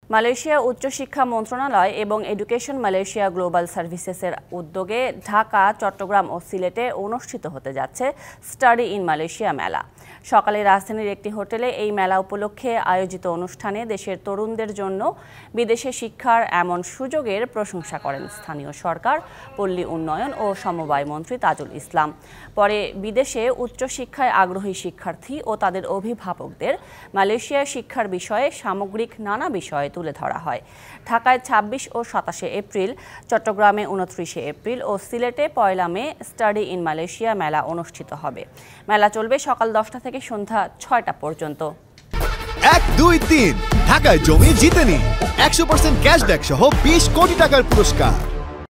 Malaysia উচ্চশিক্ষা মন্ত্রণালয় এবং এডুকেশন মালয়েশিয়া গ্লোবাল সার্ভিসেসের উদ্যোগে ঢাকা, চট্টগ্রাম ও সিলেটে অনুষ্ঠিত হতে যাচ্ছে স্টাডি ইন মালয়েশিয়া মেলা। সকালে রাজধানীর একটি হোটেলে এই মেলা উপলক্ষে আয়োজিত অনুষ্ঠানে দেশের তরুণদের জন্য বিদেশে শিক্ষার এমন সুযোগের প্রশংসা করেন স্থানীয় সরকার, পল্লী উন্নয়ন ও সমবায় মন্ত্রী তাজুল ইসলাম। পরে বিদেশে উচ্চশিক্ষায় আগ্রহী শিক্ষার্থী ও তাদের অভিভাবকদের মালয়েশিয়ার শিক্ষার বিষয়ে সামগ্রিক নানা বিষয়ে তুলে ধরা হয়। ঢাকায় ২৬ ও ২৭ এপ্রিল, চট্টগ্রামে ২৯ এপ্রিল ও সিলেটে ১ মে স্টাডি ইন মালয়েশিয়া মেলা অনুষ্ঠিত হবে। মেলা চলবে সকাল ১০টা থেকে সন্ধ্যা ৬টা পর্যন্ত। ১, ২, ৩ ঢাকায় জমি জিতে নিন ১০০% ক্যাশব্যাক সহ ২০ কোটি টাকার পুরস্কার।